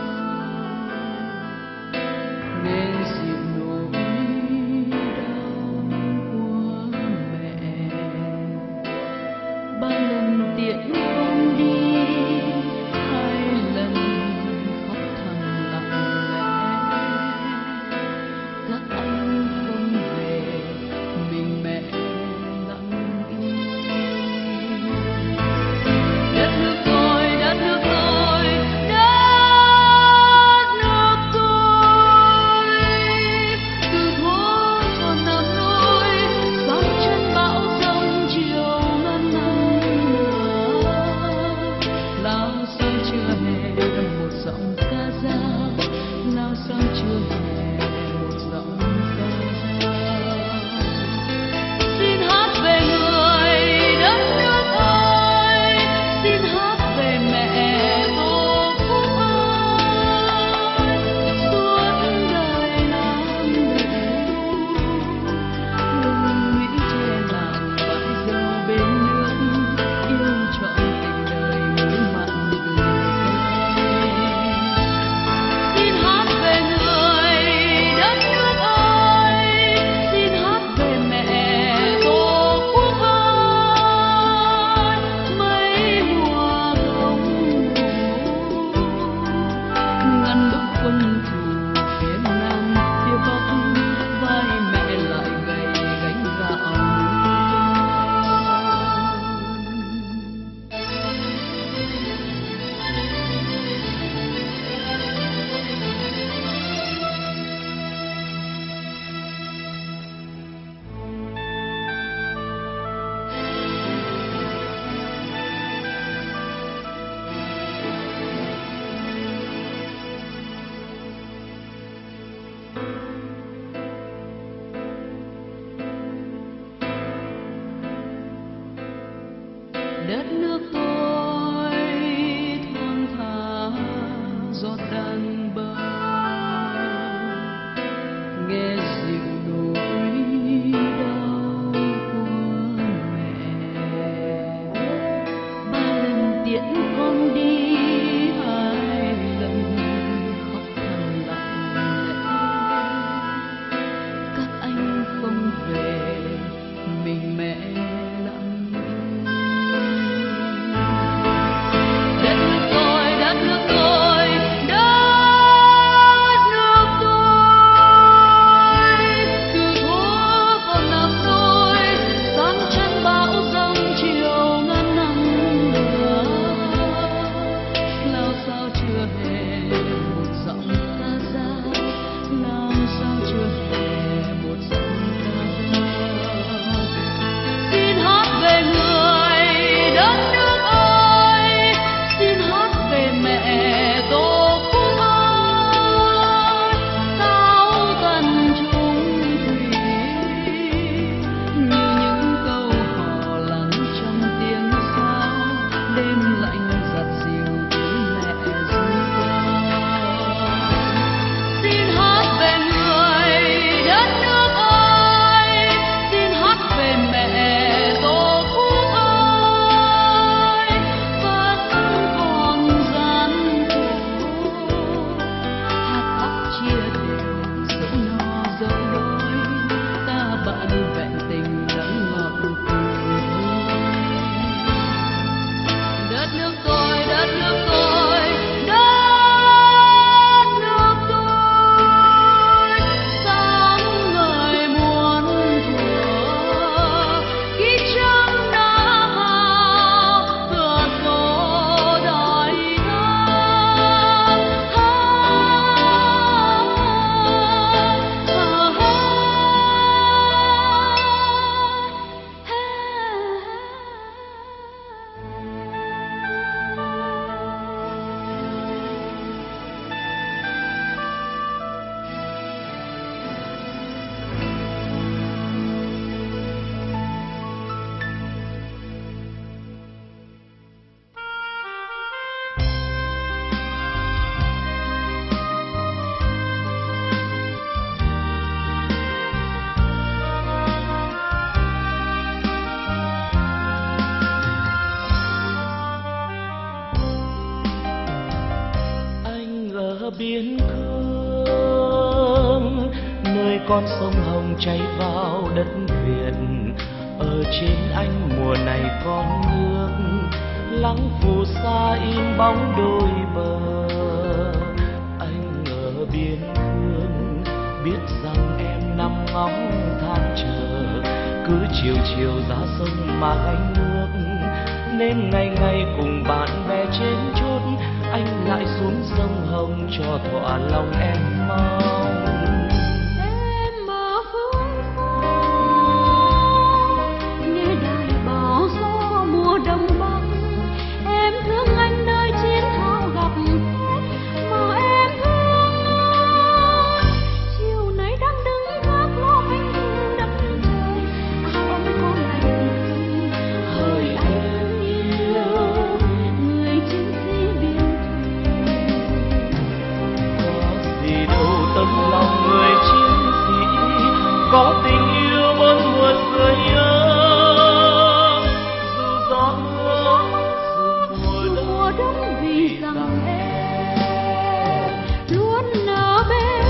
nghe dịu nỗi đau của mẹ. Ba lần tiễn con đi, hai lần khóc thầm lặng lẽ. Các anh không về, mình mẹ lặng im. Đất nước tôi, đất nước tôi, đất nước tôi. Từ thuở cho nằm nôi, dòng chân bão giông chiều ngân năm nữa. Lao sao chưa hè một giọng ca dao, lao sao chưa hè một giọng ca dao. Xin hát về người đất nước ơi, xin hát về mẹ tổ quốc ơi. Suốt đời làm mẹ lưng lũy che làng bãi dâu bên nước, yêu trọn tình đời mới mặn gửi. Xin hát về người đất nước ơi, xin hát về mẹ tổ quốc ơi. Mấy mùa không ngăn lúc quân thù phía nam phía bắc, vai mẹ lại gầy gánh gạo nương. Đất nước tôi thon thả giọt đàn bờ, nghe dịu nỗi đau của mẹ. Ba lần tiễn con đi, hai lần khóc thầm lặng lẽ. Các anh không về, mình mẹ lặng im. con sông Hồng chảy vào đất Việt. Ở trên anh mùa này con nước lắng phù sa in bóng đôi bờ. Anh ở biên cương biết rằng em nằm ngóng than chờ, cứ chiều chiều ra sông mà gánh nước, nên ngày ngày cùng bạn bè trên chốt anh lại xuống sông Hồng cho thỏa lòng em mong. Em ở phương xa nghe đài bão gió mùa đông bắc, em thương anh nơi chiến thao gặp mà em thương. Chiều nay đang đứng gác lo canh thương đất trời, ôm con lạnh hỡi anh yêu người chiến sĩ biên thùy. Có gì đâu tấm lòng người chiến sĩ, có tình yêu bốn mùa sưởi ấm. Dù gió mưa dù mùa Đông vì rằng em luôn ở bên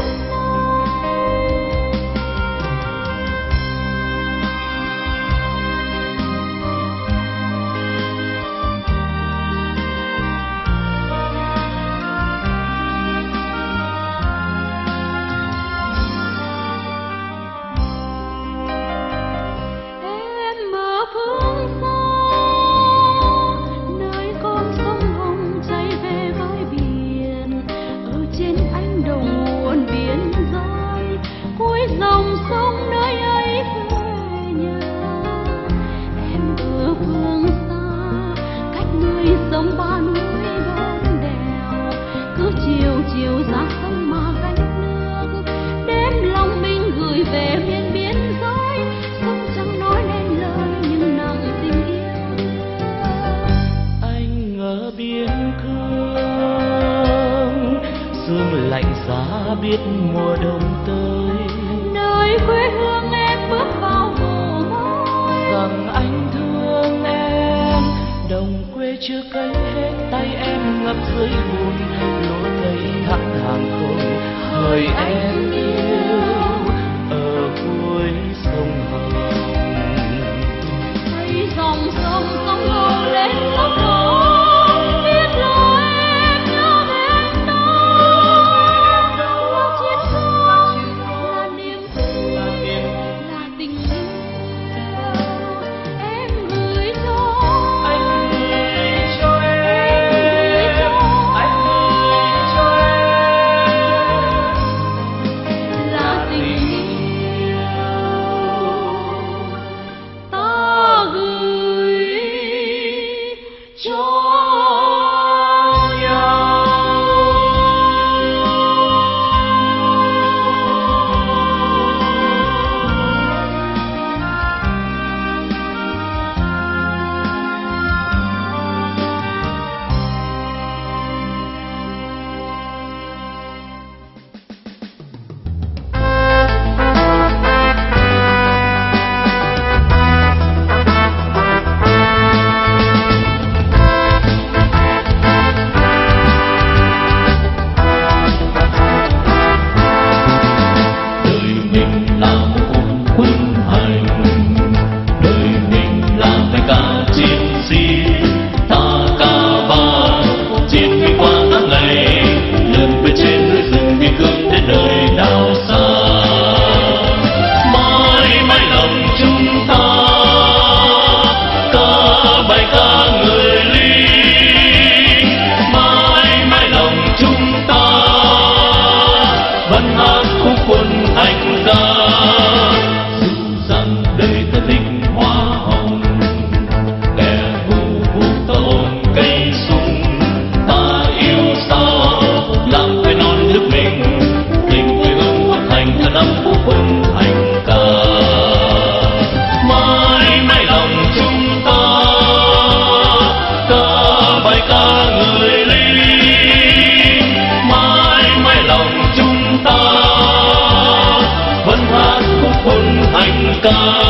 em ở phương xa, nơi con sông Hồng chảy về với biển. Ở trên anh đồng nguồn biển rơi, cuối dòng sông nơi ấy quê nhà. Em ở phương xa, cách người sông ba núi bốn đèo, cứ chiều chiều ra sông mà gánh nước, đêm lòng mình gửi về miền biên giới. Sông chẳng nói nên lời nhưng nặng tình yêu thương. anh ở biên cương, sương lạnh giá biết mùa đông tới. Nơi quê hương em bước vào mùa mới, Rằng anh thương em, đồng quê chưa cấy hết tay em ngập dưới bùn, lúa cây thẳng hàng khôn. Hỡi em yêu ở cuối sông Hồng. thấy dòng sông sông Hồng lên lấp ló, biết là em nhớ đến đâu. Là chiến công, là niềm tin, là tình yêu em gửi cho Anh gửi cho em, anh gửi cho em, là tình yêu ta gửi cho đời mình là một cuộc quân hành, đời mình là phải cả chiến sĩ. Ta cả ba chiến đi qua các ngày, lần về trên núi rừng biên cương đến đời đào xa. Mãi mãi lòng chúng ta ca bài ca người lính, mãi mãi lòng chúng ta vẫn hát khúc quân anh ca. Dù rằng đời ta thích hoa hồng, kẻ thù buộc ta ôm cây súng, ta yêu sao làm phải non nước mình, tình quê hương quân thành cả năm khúc quân anh ca. Mãi mãi lòng chúng ta ca bài ca người lính, mãi mãi lòng chúng ta vẫn hát khúc quân anh ca.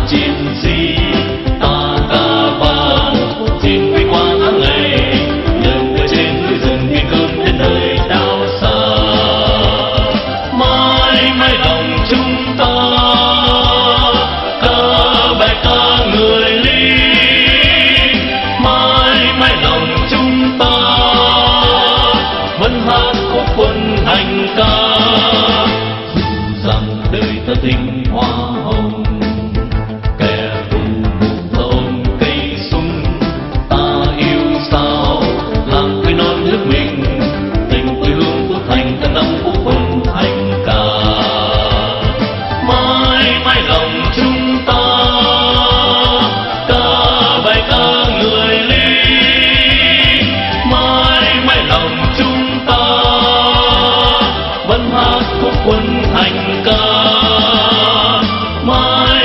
chiến sĩ ta ca vang trên quê qua tháng ngày nhường người trên núi rừng biên cương đến nơi đảo xa mãi mãi lòng chúng ta ca bài ca người lính mãi mãi lòng chúng ta vẫn hát khúc quân hành ca dù rằng đời ta tinh hoa hồng kẻ thù buộc ta ôm cây súng ta yêu sao làm quê non nước mình tình quê hương của thành ta năm khúc quân hành ca mãi mãi lòng chúng ta ca bài ca người lính mãi mãi lòng chúng ta vẫn hát khúc quân hành ca mãi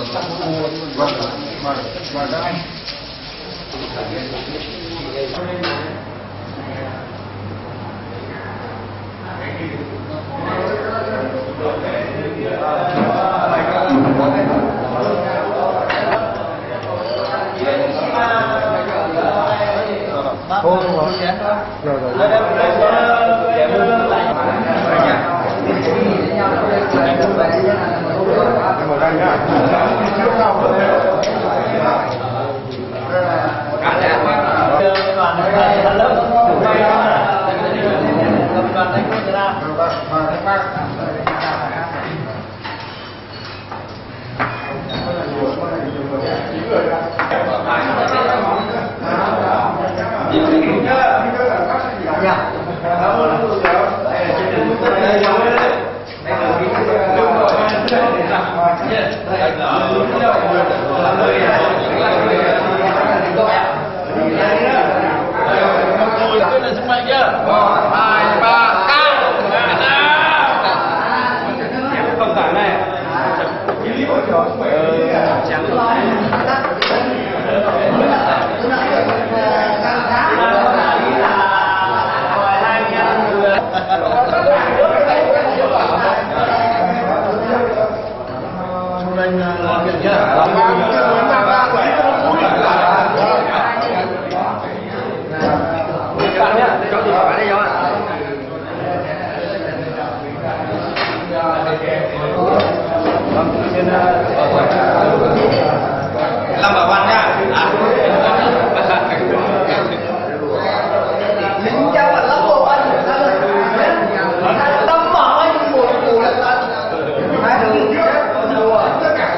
và các anh Lâm Bảo Văn nhá. Lính cháu là Lâm Bảo Văn. Tâm bảo anh một củ là ta. Hai đứa tất cả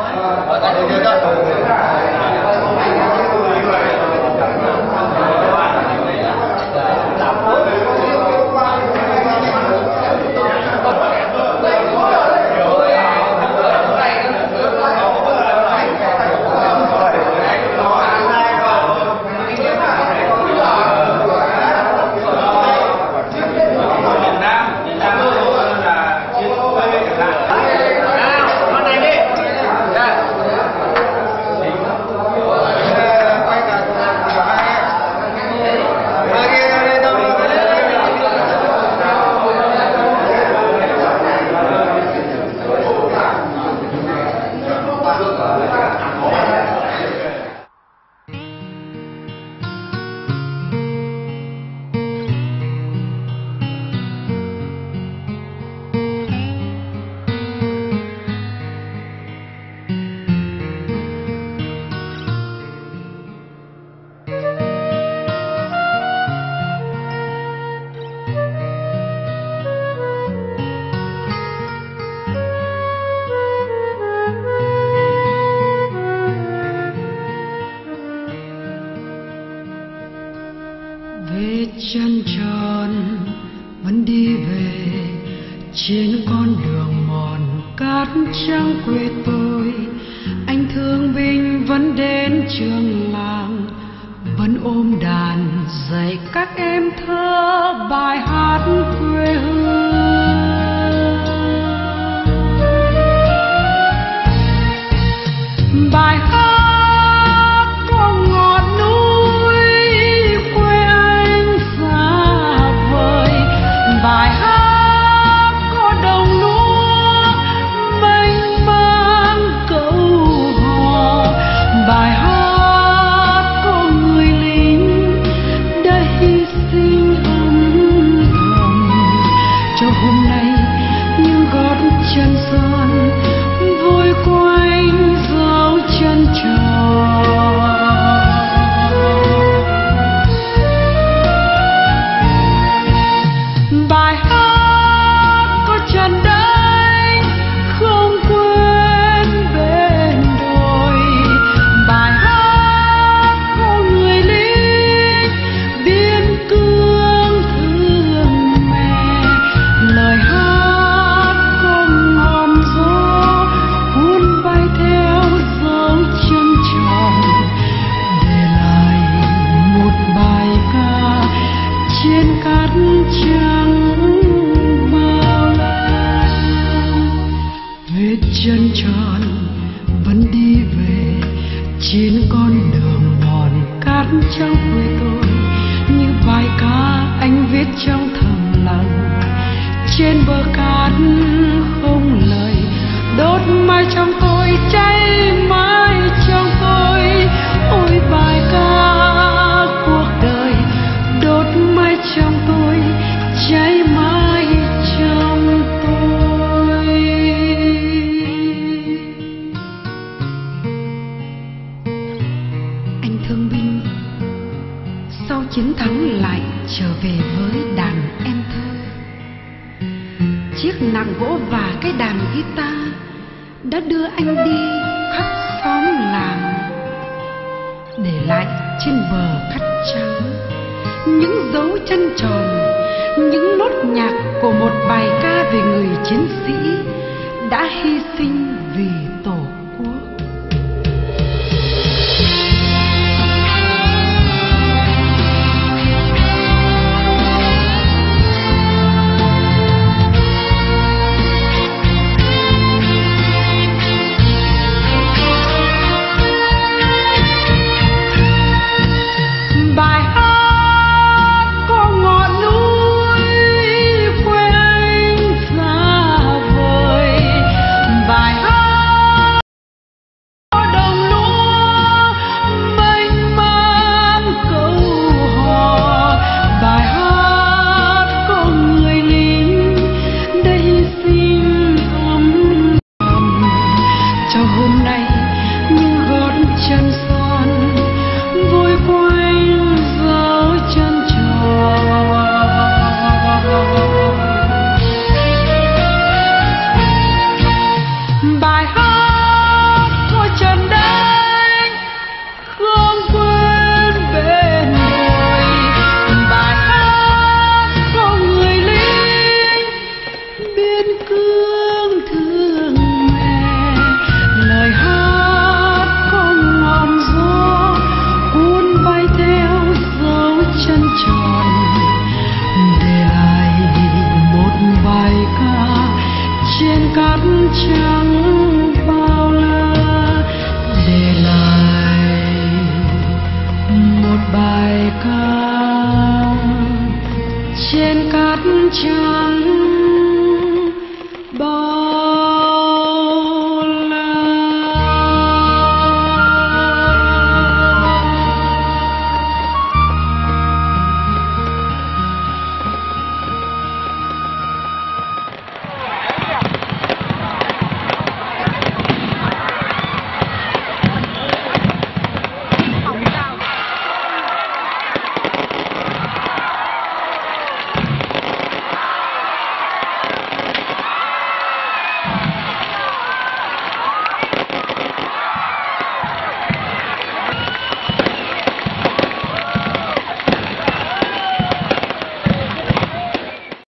chân tròn vẫn đi về trên con đường mòn cát trắng quê tôi. Anh thương binh vẫn đến trường làng, vẫn ôm đàn dạy các em thơ bài hát quê hương. Bài hát có ngọt núi quê anh xa vời, bài hát có đồng lúa mênh mang câu hò, bài hát có người lính đã hy sinh âm thầm cho hôm nay những gót chân son vui quanh dấu chân tròn. Bài hát có trần đây không quên bên đồi, bài hát có người lính biên cương thương mẹ, lời hát có ngọn gió cuốn bay theo dấu chân tròn, để lại một bài ca trên cát trắng bao la. Vết chân tròn vẫn đi về trên con đường mòn cát trắng quê tôi, như bài ca anh viết trong thầm lặng trên bờ cát không lời. Đốt mãi trong tôi, cháy mãi trong tôi, ôi bài ca cuộc đời. Đốt mãi trong tôi, cháy mãi trong tôi. Anh thương binh sau chiến thắng lại trở về với đàn em thơ. Chiếc nặng gỗ và cái đàn guitar đã đưa anh đi khắp xóm làng, để lại trên bờ cát trắng những dấu chân tròn, những nốt nhạc của một bài ca về người chiến sĩ đã hy sinh vì